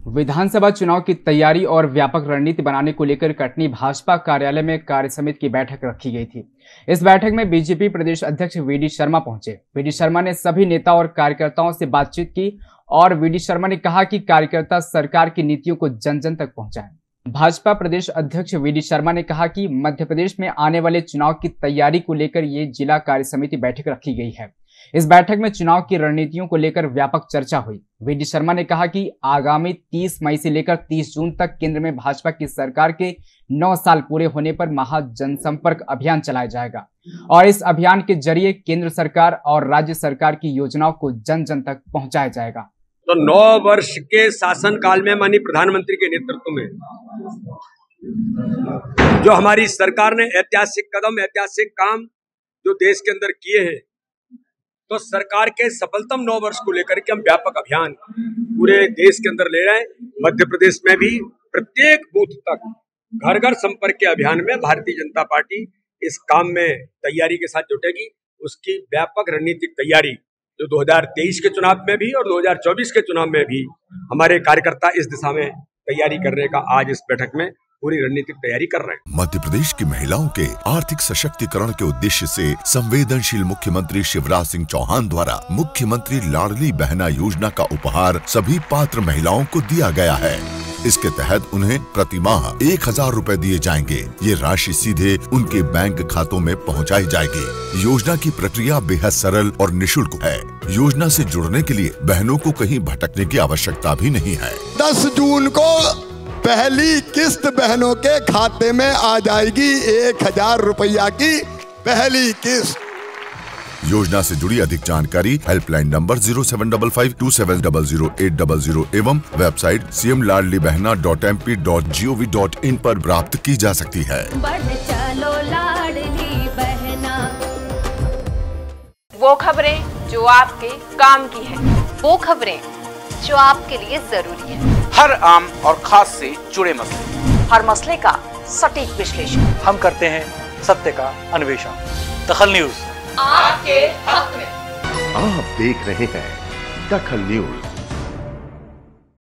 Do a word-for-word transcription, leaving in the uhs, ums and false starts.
विधानसभा चुनाव की तैयारी और व्यापक रणनीति बनाने को लेकर कटनी भाजपा कार्यालय में कार्य समिति की बैठक रखी गई थी। इस बैठक में बीजेपी प्रदेश अध्यक्ष वीडी शर्मा पहुंचे। वीडी शर्मा ने सभी नेता और कार्यकर्ताओं से बातचीत की और वीडी शर्मा ने कहा कि कार्यकर्ता सरकार की नीतियों को जन जन तक पहुंचाएं। भाजपा प्रदेश अध्यक्ष वीडी शर्मा ने कहा कि मध्य प्रदेश में आने वाले चुनाव की तैयारी को लेकर ये जिला कार्य समिति बैठक रखी गई है। इस बैठक में चुनाव की रणनीतियों को लेकर व्यापक चर्चा हुई। वीडी शर्मा ने कहा कि आगामी तीस मई से लेकर तीस जून तक केंद्र में भाजपा की सरकार के नौ साल पूरे होने पर महा जनसंपर्क अभियान चलाया जाएगा और इस अभियान के जरिए केंद्र सरकार और राज्य सरकार की योजनाओं को जन जन तक पहुंचाया जाएगा। तो नौ वर्ष के शासन काल में माननीय प्रधानमंत्री के नेतृत्व में जो हमारी सरकार ने ऐतिहासिक कदम, ऐतिहासिक काम जो देश के अंदर किए हैं, तो सरकार के सफलतम नौ वर्ष को लेकर के हम व्यापक अभियान पूरे देश के अंदर ले रहे हैं। मध्य प्रदेश में भी प्रत्येक बूथ तक घर घर संपर्क के अभियान में भारतीय जनता पार्टी इस काम में तैयारी के साथ जुटेगी। उसकी व्यापक रणनीतिक तैयारी जो दो हज़ार तेईस के चुनाव में भी और दो हज़ार चौबीस के चुनाव में भी हमारे कार्यकर्ता इस दिशा में तैयारी करने का आज इस बैठक में पूरी रणनीतिक तैयारी कर रहे हैं। मध्य प्रदेश की महिलाओं के आर्थिक सशक्तिकरण के उद्देश्य से संवेदनशील मुख्यमंत्री शिवराज सिंह चौहान द्वारा मुख्यमंत्री लाडली बहना योजना का उपहार सभी पात्र महिलाओं को दिया गया है। इसके तहत उन्हें प्रति माह एक हजार रूपए दिए जाएंगे। ये राशि सीधे उनके बैंक खातों में पहुंचाई जाएगी। योजना की प्रक्रिया बेहद सरल और निःशुल्क है। योजना से जुड़ने के लिए बहनों को कहीं भटकने की आवश्यकता भी नहीं है। दस जून को पहली किस्त बहनों के खाते में आ जाएगी। एक हजार रुपया की पहली किस्त। योजना से जुड़ी अधिक जानकारी helpline number zero seven double five two seven double zero eight double zero एवं website C M Ladli Behna dot M P dot G O V dot in पर प्राप्त की जा सकती है। बढ़ चलो लाडली बहना। वो खबरें जो आपके काम की है, वो खबरें जो आपके लिए जरूरी है। हर आम और खास से जुड़े मसले, हर मसले का सटीक विश्लेषण हम करते हैं सत्य का अन्वेषण। दखल न्यूज आपके हक में। आप देख रहे हैं दखल न्यूज।